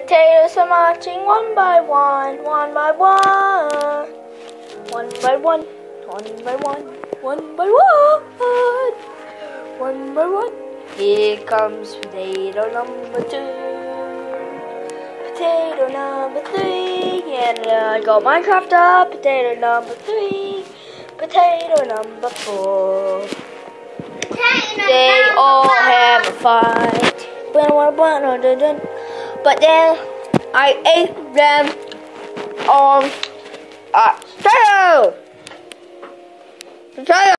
Potatoes are marching one by one, one by one. One by one, one by one, one by one. One by one. Here comes potato number 2. Potato number 3. And I got Minecraft up. Potato number 3. Potato number 4. They all have a fight. But then I ate them on potato.